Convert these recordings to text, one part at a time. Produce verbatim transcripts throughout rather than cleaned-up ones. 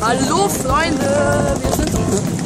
Hallo Freunde, wir sind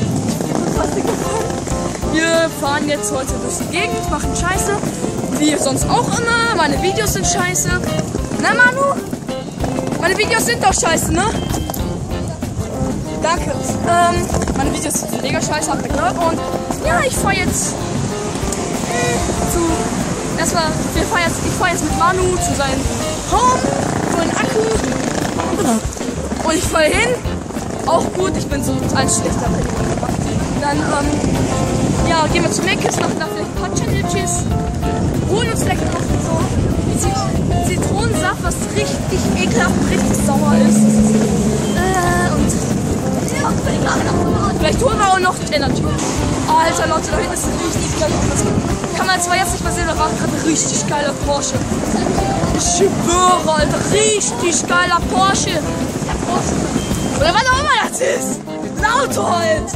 wir fahren jetzt heute durch die Gegend, machen Scheiße, wie sonst auch immer. Meine Videos sind scheiße. Na Manu? Meine Videos sind doch scheiße, ne? Danke. Ähm, meine Videos sind mega scheiße, habt ihr gehört. Und ja, ich fahre jetzt äh, zu. Das war, wir fahren jetzt, ich fahre jetzt mit Manu zu seinem Home, zu seinem Akku. Und ich fahre hin. Auch gut, ich bin so ein schlechter Mensch. Dann, ähm, ja, gehen wir zu Meckes, machen da vielleicht ein paar Challenges. Holen uns lecker noch so Zit- Zitronensaft, was richtig ekelhaft und richtig sauer ist. Äh, und ja, vielleicht holen wir auch noch Energy. Alter Leute, da hinten ist ein richtig geiles Auto. Kann man zwar jetzt nicht mehr sehen, da war gerade ein richtig geiler Porsche. Ich schwöre, Alter, richtig geiler Porsche. Oder was auch immer das ist. Ein Auto halt.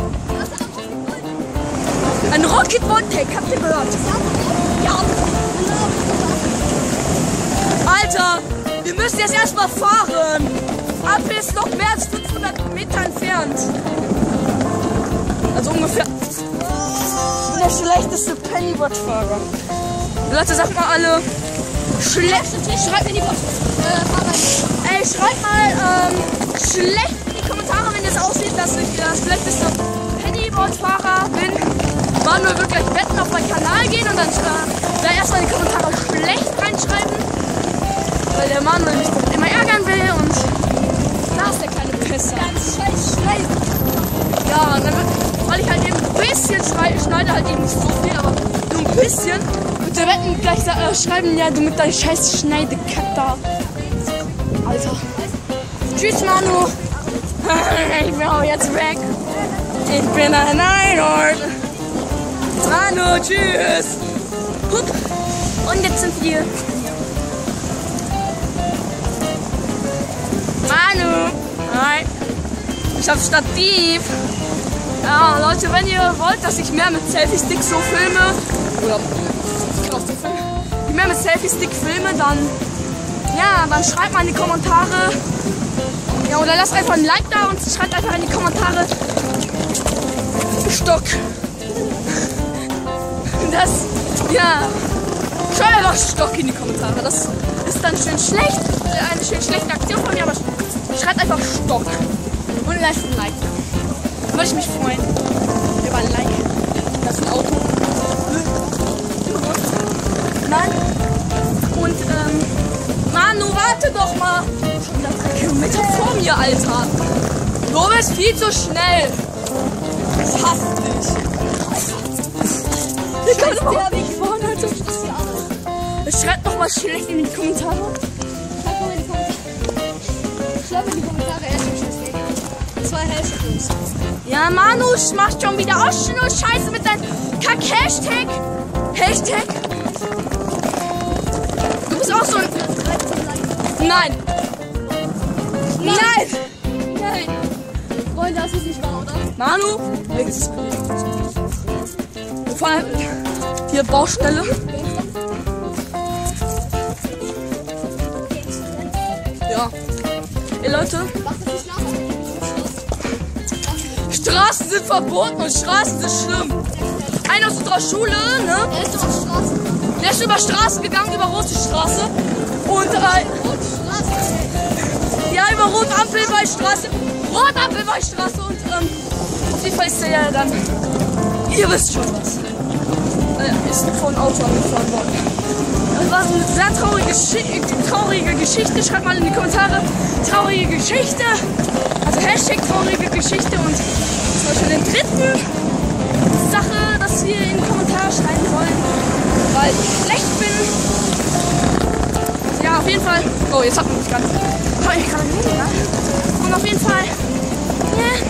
Ein Rocket Voltec, habt ihr gehört? Ja. Alter, wir müssen jetzt erstmal fahren. Ampel ist noch mehr als fünfhundert Meter entfernt. Also ungefähr. Ich bin der schlechteste Pennywatch-Fahrer. Leute, sagt mal alle. Schlecht. Schreibt mir die äh, Ey, schreibt mal ähm, schlecht in die Kommentare, wenn es aussieht, dass ich der schlechteste Pennywatch-Fahrer bin. Manuel wird gleich wetten auf meinen Kanal gehen und dann äh, da erstmal in die Kommentare schlecht reinschreiben. Weil der Manuel mich dann immer ärgern will und da ist der kleine Pisser. Ganz schlecht. Ja, und dann wird, weil ich halt eben ein bisschen schneide, schneide halt eben nicht so viel, aber nur ein bisschen. Und der Wetten gleich äh, schreiben, ja, du mit deiner scheiß Schneidekack da. Alter. Tschüss, Manu. Ich bin auch jetzt weg. Ich bin ein Einhorn. Manu, tschüss. Hup. Und jetzt sind wir. Manu. Hi. Ich hab Stativ. Ja, Leute, wenn ihr wollt, dass ich mehr mit Selfie-Stick so filme, oder mehr mit Selfie-Stick filme, dann, ja, dann schreibt mal in die Kommentare. Ja, oder lasst einfach ein Like da und schreibt einfach in die Kommentare Stock. Das, ja, schreibt einfach Stock in die Kommentare. Das ist dann schön schlecht, eine schön schlechte Aktion von mir, aber schreibt einfach Stock und lasst ein Like. Da würde ich mich freuen über ein Like. Das ist ein Auto. Nein. Und, ähm, Manu, warte doch mal. Schon wieder drei Kilometer vor mir, Alter. Du bist viel zu schnell. Ich hasse dich. Ich kann überhaupt nicht fahren, Alter. Schreibt doch mal schlecht in die Kommentare. Schreibt mal in die Kommentare. Schreibt in die Kommentare, er ist ein Scheiß. Zwei Hashtags. Ja, Manu, machst schon wieder auch schon nur Scheiße mit deinem Kack-Hashtag. Hashtag. Du bist auch so ein... Nein. Nein. Nein. Freunde, das ist nicht wahr, oder? Manu. Wir fahren hier Baustelle. Ja. Ey, Leute. Straßen sind verboten und Straßen sind schlimm. Einer aus unserer Schule, ne? Der ist über Straße. Der ist über Straße gegangen, über rote Straße. Und, äh, ja, über Rotampel bei Straße. Rotampel bei Straße und, ähm, auf jeden Fall ist der ja dann, ihr wisst schon was. Äh, ist von Auto angefahren worden. Das war so eine sehr traurige, Geschi traurige Geschichte. Schreibt mal in die Kommentare, traurige Geschichte. Also Hashtag traurige Geschichte und zum Beispiel den dritten Sache, dass wir in die Kommentare schreiben sollen, weil ich schlecht bin. Ja, auf jeden Fall. Oh, jetzt hat man mich ganz. Hab ich gerade gesehen, ne? Und auf jeden Fall. Ja.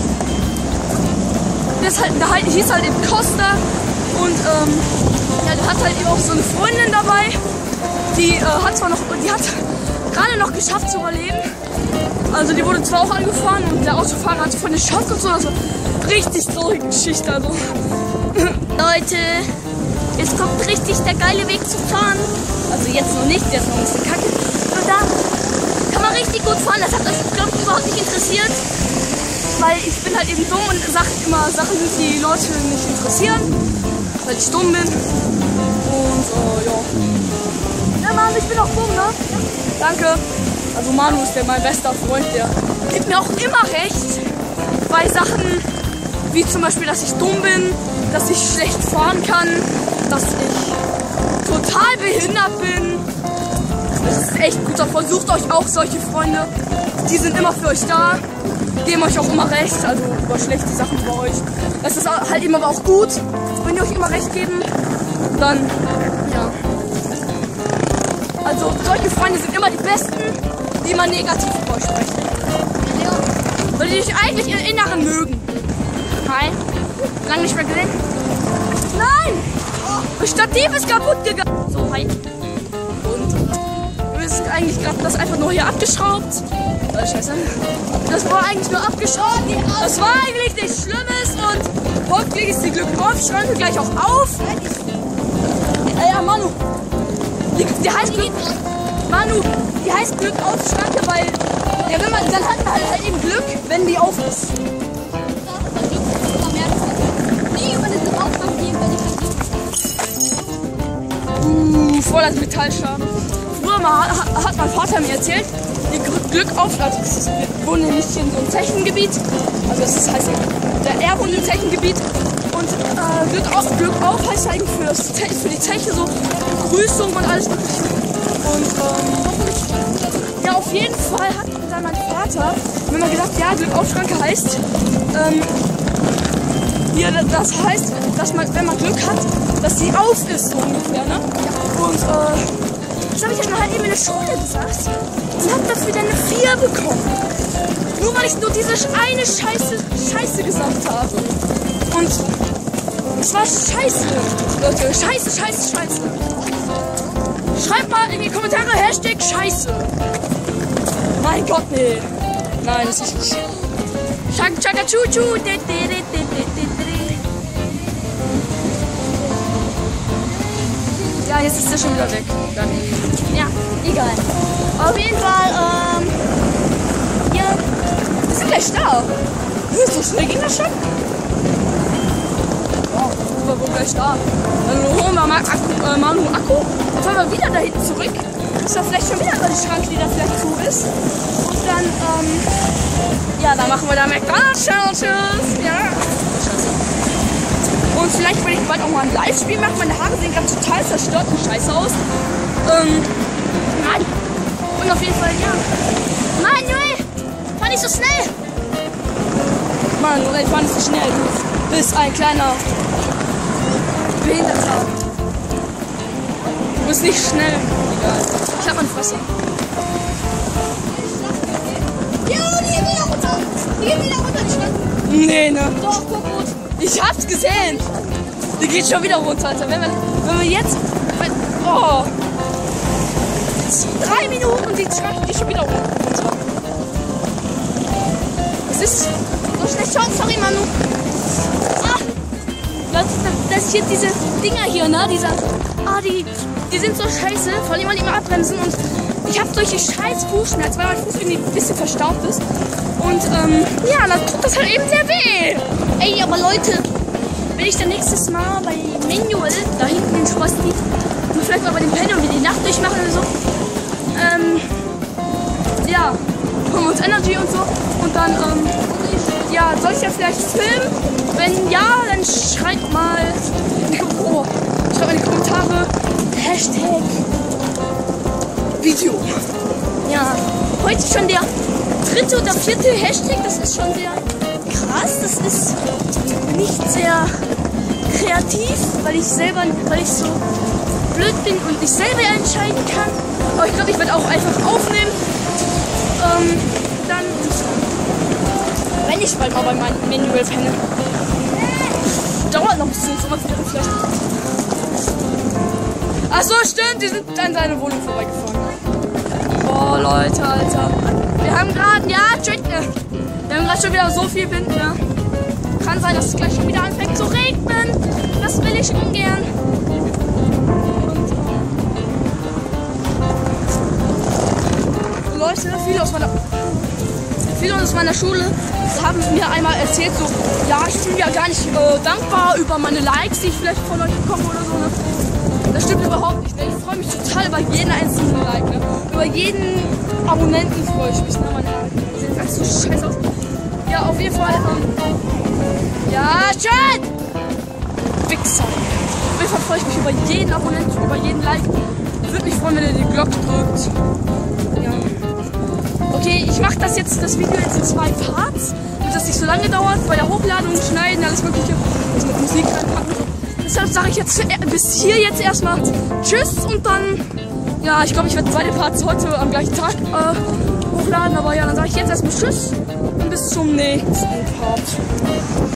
Das halt, da hieß halt eben Costa. Und ähm, ja, der hat halt eben auch so eine Freundin dabei. Die äh, hat zwar noch, die hat gerade noch geschafft zu überleben. Also die wurde zwar auch angefahren und der Autofahrer hat von der Schock und so. Also richtig traurige Geschichte. Also Leute, jetzt kommt richtig der geile Weg zu fahren. Also jetzt noch nicht, der ist noch ein bisschen kacke. Aber da kann man richtig gut fahren. Das hat euch, glaube ich, überhaupt nicht interessiert. Weil ich bin halt eben dumm und sage immer Sachen, die Leute nicht interessieren. Weil ich dumm bin. Und äh, ja. Ja, Mann, ich bin auch dumm, ne? Ja. Danke. Also Manu ist der mein bester Freund, der gibt mir auch immer recht. Bei Sachen wie zum Beispiel, dass ich dumm bin, dass ich schlecht fahren kann, dass ich total behindert bin. Das ist echt gut. Versucht euch auch solche Freunde. Die sind immer für euch da. Geben euch auch immer recht. Also über schlechte Sachen bei euch. Das ist halt eben aber auch gut, wenn die euch immer recht geben. Dann, ja. Also solche Freunde sind immer die besten, die immer negativ über euch sprechen. Weil die euch eigentlich im Inneren mögen. Hi. Lange nicht mehr gesehen. Nein! Das Stativ ist kaputt gegangen. So, hi. Und wir sind eigentlich gerade das einfach nur hier abgeschraubt. Äh, scheiße. Das war eigentlich nur abgeschraubt. Das war eigentlich nichts Schlimmes und hoffentlich ist die Glück-auf-Schranke gleich auch auf. Ey, ja, Manu. Die, die heißt Glück. Manu, die heißt Glück-auf-Schranke, weil ja, wenn man, dann hat man halt, halt eben Glück, wenn die auf ist. Uh, voll das Metallschaden. Früher mal hat, hat mein Vater mir erzählt, die Glück auf, also das ist, wir wohnen nicht hier in so einem Zechengebiet, also das ist, heißt, der er wohnt im Zechengebiet und äh, Glück auf, Glück auf heißt eigentlich für, das, für die Zeche so Begrüßung und alles mögliche. Und ähm, ja, auf jeden Fall hat dann mein Vater mir mal gesagt, ja, Glück auf Schranke heißt, ähm, ja, das heißt, dass man, wenn man Glück hat, dass sie auf ist, so ungefähr, ne? Und äh, das habe ich dann halt eben in der Schule gesagt und habe dafür dann eine vier bekommen. Nur weil ich nur diese eine Scheiße, Scheiße gesagt habe. Und es war Scheiße, Leute. Scheiße, Scheiße, Scheiße. Schreibt mal in die Kommentare Hashtag Scheiße. Mein Gott, nee. Nein, das ist nicht. Chaka chaka chu chu. Ja, jetzt ist er schon wieder weg. Dann, ja, egal. Auf jeden Fall, ähm, ja, wir sind gleich da. So schnell ging das schon? Wow, sind wir wohl gleich da. Dann holen wir mal Akku, äh, Manu Akku. Dann fahren wir wieder da hinten zurück. Ist da vielleicht schon wieder die Schranke, die da vielleicht zu ist. Und dann, ähm, ja, dann machen wir da McDonald's-Challenges. Ja. Und vielleicht will ich bald auch mal ein Livestream machen. Meine Haare sehen gerade total zerstört und scheiße aus. Ähm, nein. Und auf jeden Fall, ja. Mann, Junge, fahr nicht so schnell. Mann, Junge, fahr nicht so schnell. Du bist ein kleiner Behinderter. Du bist nicht schnell. Egal. Ich hab meine Fresse. Ja, die gehen wieder runter. Die gehen wieder runter, die Schranke. Nee, ne? Doch, guck gut. Ich hab's gesehen. Die geht schon wieder runter, Alter. Wenn wir, wenn wir jetzt... Wenn, oh. Drei Minuten und die Schranke geht schon wieder runter. Es ist so schlecht. Schon, sorry, Manu. Ah. Das, das ist jetzt diese Dinger hier, ne? Diese... Ah, die, die sind so scheiße. Vor allem mal immer abbremsen. Und ich hab solche scheiß Fußschmerzen, weil mein Fuß irgendwie ein bisschen verstaubt ist. Und ähm, ja, dann tut das halt eben sehr weh. Ey, aber Leute, wenn ich dann nächstes Mal bei Manual, da hinten den Spasti, und vielleicht mal bei dem Penny und wir die Nacht durchmachen oder so, ähm, ja, holen wir uns Energy und so. Und dann, ähm, ja, soll ich ja vielleicht filmen? Wenn ja, dann schreibt mal, oh, schreibt mal in die Kommentare, Hashtag Video. Ja, heute schon der dritte oder vierte Hashtag, das ist schon sehr krass, das ist nicht sehr kreativ, weil ich selber, weil ich so blöd bin und nicht selber entscheiden kann. Aber ich glaube, ich werde auch einfach aufnehmen. Ähm, dann, wenn ich bald mal bei meinem Manual penne. Dauert noch ein bisschen, so was wieder vielleicht. Ach so, stimmt, die sind an seine Wohnung vorbeigefahren. Oh, Leute, Alter. Wir haben gerade, ja, check, wir haben gerade schon wieder so viel Wind, ne? Kann sein, dass es gleich schon wieder anfängt zu regnen. Das will ich ungern. Und, Leute, viele aus meiner, viele aus meiner Schule haben mir einmal erzählt, so, ja, ich bin ja gar nicht äh, dankbar über meine Likes, die ich vielleicht von euch bekomme oder so. Ne? Das stimmt überhaupt nicht. Ne? Ich freue mich total über jeden einzelnen Like. Ne? Über jeden Abonnenten freue ich mich. Ne? Meine sehen ganz so scheiße aus. Ja, auf jeden Fall. Ähm, ja, schön! Wichser. Auf jeden Fall freue ich mich über jeden Abonnenten, über jeden Like. Würde mich freuen, wenn ihr die Glocke drückt. Ja. Okay, ich mache das jetzt, das Video jetzt in zwei Parts, damit das nicht so lange dauert, bei der Hochladung, Schneiden, alles mögliche, also mit Musik reinpacken. Deshalb sage ich jetzt bis hier jetzt erstmal Tschüss und dann, ja, ich glaube, ich werde beide Parts heute am gleichen Tag äh, hochladen, aber ja, dann sage ich jetzt erstmal Tschüss und bis zum nächsten Part.